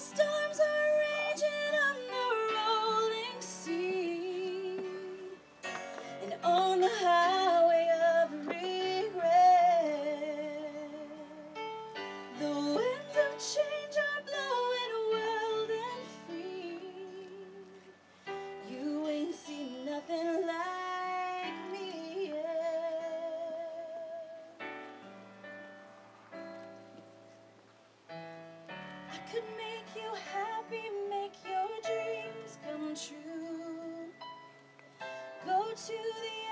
Storms are raging on the rolling sea, and on the highway of regret, the winds of change are blowing wild and free. You ain't seen nothing like me yet. I could make you happy, make your dreams come true. Go to the